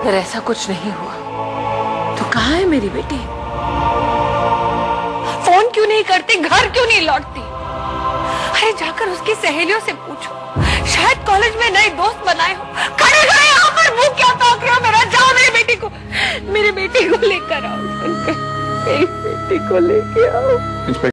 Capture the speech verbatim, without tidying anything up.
अगर ऐसा कुछ नहीं हुआ तो कहाँ है मेरी बेटी? फोन क्यों नहीं करती, घर क्यों नहीं लौटती? अरे जाकर उसकी सहेलियों से पूछो, शायद कॉलेज में नए दोस्त बनाए हो। खड़े खड़े यहाँ पर मुंह क्या ताक रहे हो मेरा? जाओ मेरी बेटी को, मेरी बेटी को लेकर आओ, मेरी बेटी को लेके आओ।